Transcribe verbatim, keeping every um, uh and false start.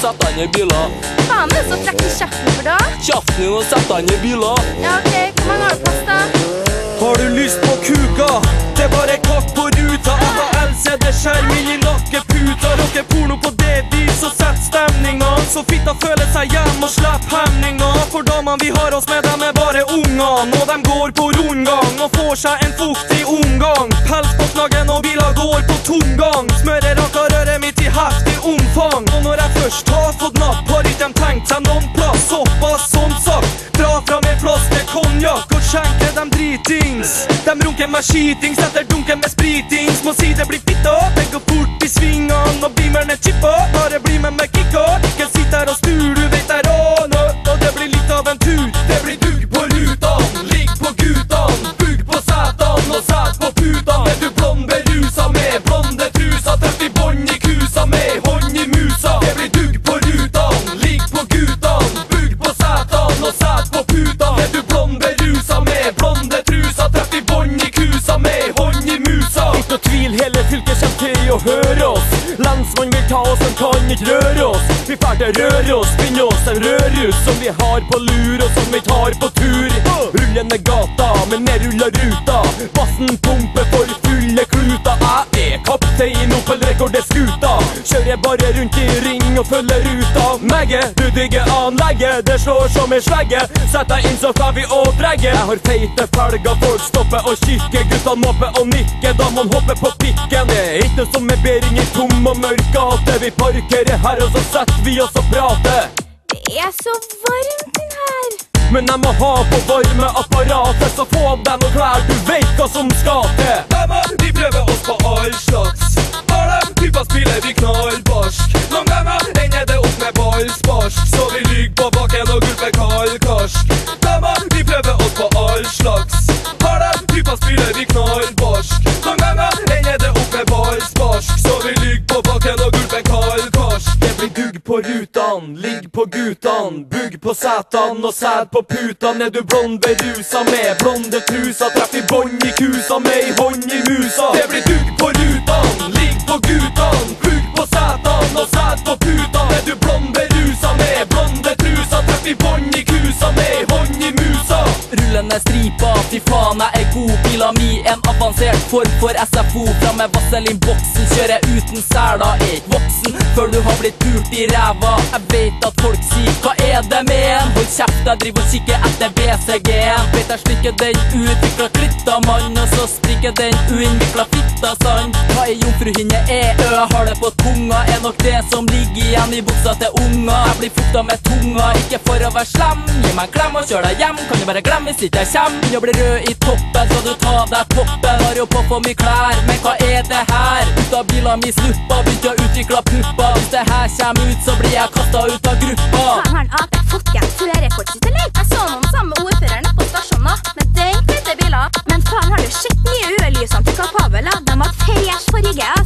sette han i biler. Faen, det er så trekk i kjeften for da. Kjeften din og sette han i biler. Ja, ok, hvor mange har du plass da? Har du lyst på kuka? Det er bare kakk på ruta. A H L C D-skjerm inn i nakkeputa. Rocker porno på det vis og sett stemninga. Så fitta føler seg hjem og slepp hemninga. For damene vi har oss med, dem er bare ungene. Og dem går på rundgang og får seg en fuktig omgang. Pels på knaggen og biler går på tomgang. Smører rakka røret mitt i heftig omfang. Og når jeg først har fått napp, har ikke dem tenkt seg noen plass. Såpass som sagt, dra fram en flaske konjakk og skjenke dem dritings. Dem runker med skitings etter dunken med spritings. Må si det blir fitta, den går fort i svingene. Og beamerne chippa, bare bli med med kicka. Ikke sitt der og stur, du vet det er Råne. Og det blir litt av en tur. Det blir dugg på rutan, ligg på gutan. Bugg på setan og set på putan. Er du blond berusa med blonde trusa? Treff i bånd i kusa med hånd i musa. Det blir dugg på rutan, ligg på gutan. Bugg på setan og set på putan. Er du blond berusa med blonde trusa? Treff i bånd i kusa med hånd i musa. Ikke tvil, hele fylket kommer til å høre oss. Landsmann vil ta oss, men kan ikke røre oss. Vi fær til røre oss, finne oss en rørhus som vi har på lur og som vi tar på tur. Rullende gata, men nedruller ruta. Bassen pumper for fulle kluta. Jeg er kaptein, Opel rekord er skuta. Kjører bare rundt i ring og følger ruta. Megge, du digger anlegget, det slår som en slegge. Sett deg inn så får vi å dregge. Jeg har feite felger, folk stopper og kikker. Gutta mobber og nikker, da man hopper på pikken. Det er ikke som med bering i tom og mørk gate. Vi parkerer her og så setter vi oss og prater. Det er så varmt inn her. Men jeg må ha på varmeapparatet, så få deg noen klær, du vet hva som skal til. Damer, de prøver oss på all slags. Har dem typer spiller vi knallbarsk. Noen ganger ender det opp med ballsparsk. Så vi lyg på bakken og gulper kald karsk. Damer, de prøver oss på all slags. Har dem typer spiller vi knallbarsk. Noen ganger ender det opp med ballsparsk. Så vi lyg på bakken og gulper kald karsk. Det blir dugg på rutan, ligg på gutan. Bugg på setan og sæd på putan. Er du blond berusa med blonde trusa? Treff i bånd i kusa med i hånd i musa. Det blir dugg på rutan, ligg på gutan. Bugg på setan og sæd på putan. Er du blond berusa med blonde trusa? Treff i bånd i kusa med i hånd i musa. Rullende stripa, fy faen jeg er god. Bila mi en avansert form for S F O. Fra med Vaseline-boksen kjører jeg uten sæla. Er ikke voksen før du har blitt pult i ræva. Jeg vet at folk sier, hva er det med en? Hold kjeft, jeg driver og kikker etter B C G-en. Vet jeg slikker den utvikla klitta mann, og så sprikker den uinnvikla fitta sand. Hva er jomfruhinne er? Ø, har det på tunga, er nok det som ligger igjen i buksa til unga. Jeg blir fukta med tunga, ikke for å være slem. Gi meg en klem og kjør deg hjem, kan du bare glemme hvis ikke jeg kjem. Begynner å bli rød i toppen, skal du ta deg toppen. Har jo på for mye klær, men hva er det her? Ut av bilen mi snuppa, begynte å utvikle puppa. Hvis det her kommer ut, så blir jeg kastet ut av gruppa. Faen, har en A P fått igjen førerrekordsitt, eller? Jeg så noen sammen med ordføreren på stasjonen, med den fete bilen. Men faen, har du sett nye U L-lysene til Kapabel? De var fresh på rigget.